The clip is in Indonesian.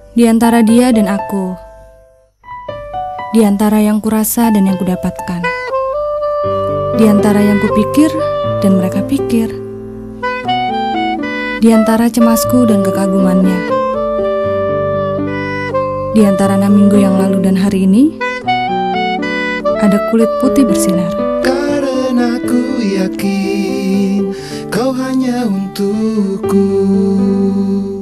Di antara dia dan aku, di antara yang kurasa dan yang kudapatkan, di antara yang kupikir dan mereka pikir, di antara cemasku dan kekagumannya, di antara 6 minggu yang lalu dan hari ini, ada kulit putih bersinar. Karena ku yakin kau hanya untukku.